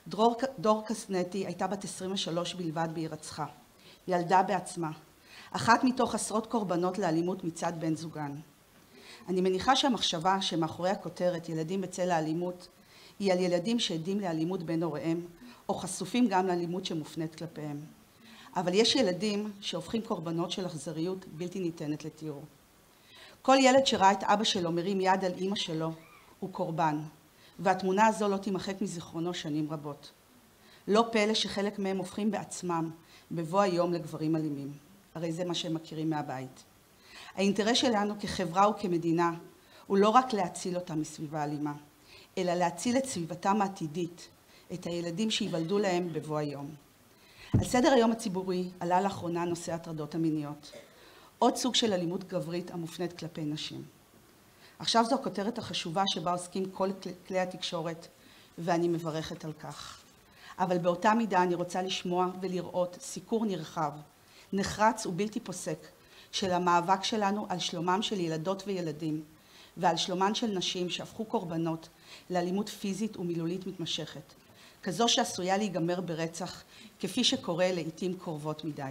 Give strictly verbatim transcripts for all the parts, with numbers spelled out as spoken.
דרור, דור קסנטי הייתה בת עשרים ושלוש בלבד בהירצחה. ילדה בעצמה. אחת מתוך עשרות קורבנות לאלימות מצד בן זוגן. אני מניחה שהמחשבה שמאחורי הכותרת ילדים בצל האלימות היא על ילדים שעדים לאלימות בין הוריהם או חשופים גם לאלימות שמופנית כלפיהם. אבל יש ילדים שהופכים קורבנות של אכזריות בלתי ניתנת לתיאור. כל ילד שראה את אבא שלו מרים יד על אמא שלו הוא קורבן, והתמונה הזו לא תימחק מזיכרונו שנים רבות. לא פלא שחלק מהם הופכים בעצמם בבוא היום לגברים אלימים. הרי זה מה שהם מכירים מהבית. האינטרס שלנו כחברה וכמדינה הוא לא רק להציל אותם מסביבה אלימה, אלא להציל את סביבתם העתידית, את הילדים שיוולדו להם בבוא היום. על סדר היום הציבורי עלה לאחרונה נושא הטרדות המיניות. עוד סוג של אלימות גברית המופנית כלפי נשים. עכשיו זו הכותרת החשובה שבה עוסקים כל כלי התקשורת, ואני מברכת על כך. אבל באותה מידה אני רוצה לשמוע ולראות סיקור נרחב, נחרץ ובלתי פוסק, של המאבק שלנו על שלומם של ילדות וילדים, ועל שלומן של נשים שהפכו קורבנות לאלימות פיזית ומילולית מתמשכת, כזו שעשויה להיגמר ברצח, כפי שקורה לעתים קרובות מדי.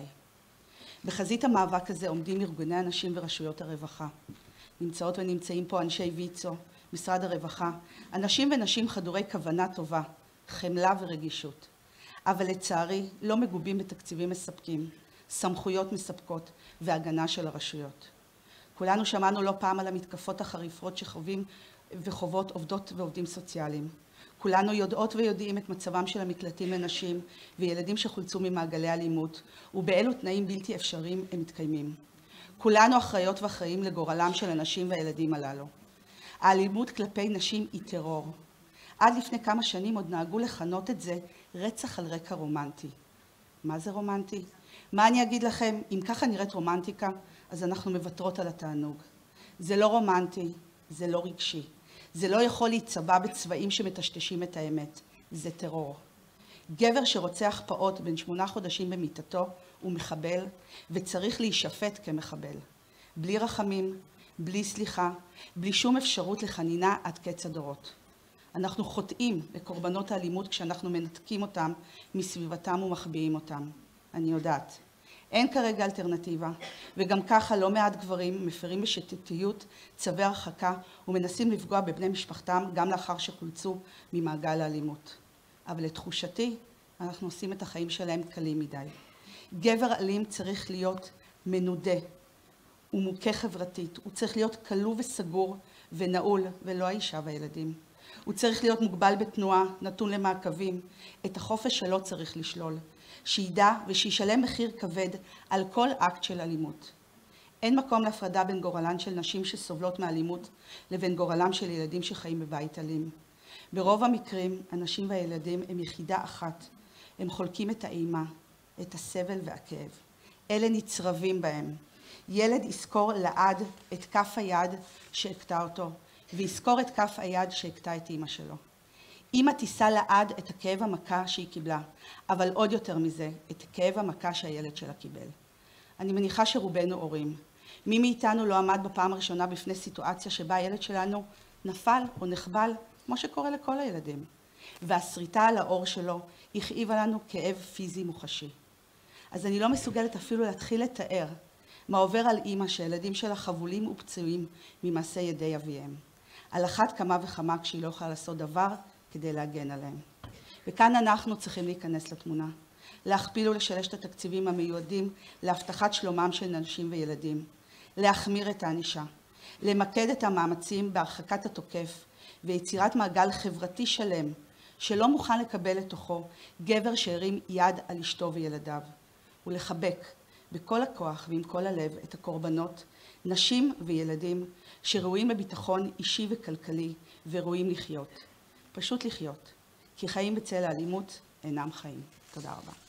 בחזית המאבק הזה עומדים ארגוני הנשים ורשויות הרווחה. נמצאות ונמצאים פה אנשי ויצו, משרד הרווחה, אנשים ונשים חדורי כוונה טובה, חמלה ורגישות. אבל לצערי לא מגובים בתקציבים מספקים, סמכויות מספקות והגנה של הרשויות. כולנו שמענו לא פעם על המתקפות החריפות שחווים וחוות עובדות ועובדים סוציאליים. כולנו יודעות ויודעים את מצבם של המקלטים לנשים וילדים שחולצו ממעגלי אלימות, ובאילו תנאים בלתי אפשריים הם מתקיימים. כולנו אחראיות ואחראים לגורלם של הנשים והילדים הללו. האלימות כלפי נשים היא טרור. עד לפני כמה שנים עוד נהגו לכנות את זה רצח על רקע רומנטי. מה זה רומנטי? מה אני אגיד לכם? אם ככה נראית רומנטיקה, אז אנחנו מוותרות על התענוג. זה לא רומנטי, זה לא רגשי. זה לא יכול להיצבע בצבעים שמטשטשים את האמת. זה טרור. גבר שרוצח פעוט בן שמונה חודשים במיטתו הוא מחבל, וצריך להישפט כמחבל. בלי רחמים, בלי סליחה, בלי שום אפשרות לחנינה עד קץ הדורות. אנחנו חוטאים לקורבנות האלימות כשאנחנו מנתקים אותם מסביבתם ומחביאים אותם. אני יודעת. אין כרגע אלטרנטיבה, וגם ככה לא מעט גברים מפרים בשיטתיות צווי הרחקה ומנסים לפגוע בבני משפחתם גם לאחר שחולצו ממעגל האלימות. אבל לתחושתי, אנחנו עושים את החיים שלהם קלים מדי. גבר אלים צריך להיות מנודה ומוכה חברתית. הוא צריך להיות כלוא וסגור ונעול, ולא האישה והילדים. הוא צריך להיות מוגבל בתנועה, נתון למעקבים. את החופש שלו צריך לשלול. שידע ושישלם מחיר כבד על כל אקט של אלימות. אין מקום להפרדה בין גורלן של נשים שסובלות מאלימות לבין גורלם של ילדים שחיים בבית אלים. ברוב המקרים, הנשים והילדים הם יחידה אחת. הם חולקים את האימה, את הסבל והכאב. אלה נצרבים בהם. ילד יזכור לעד את כף היד שהכתה אותו, ויזכור את כף היד שהכתה את אמא שלו. אמא תישא לעד את הכאב המכה שהיא קיבלה, אבל עוד יותר מזה, את הכאב המכה שהילד שלה קיבל. אני מניחה שרובנו הורים. מי מאיתנו לא עמד בפעם הראשונה בפני סיטואציה שבה הילד שלנו נפל או נחבל, כמו שקורה לכל הילדים. והסריטה על האור שלו הכאיבה לנו כאב פיזי מוחשי. אז אני לא מסוגלת אפילו להתחיל לתאר מה עובר על אמא שהילדים שלה חבולים ופצועים ממעשה ידי אביהם. על אחת כמה וכמה כשהיא לא יכולה לעשות דבר כדי להגן עליהם. וכאן אנחנו צריכים להיכנס לתמונה, להכפיל ולשלש את התקציבים המיועדים להבטחת שלומם של נשים וילדים, להחמיר את הענישה, למקד את המאמצים בהרחקת התוקף ויצירת מעגל חברתי שלם שלא מוכן לקבל לתוכו גבר שהרים יד על אשתו וילדיו, ולחבק בכל הכוח ועם כל הלב את הקורבנות, נשים וילדים שראויים בביטחון אישי וכלכלי וראויים לחיות. פשוט לחיות, כי חיים בצל האלימות אינם חיים. תודה רבה.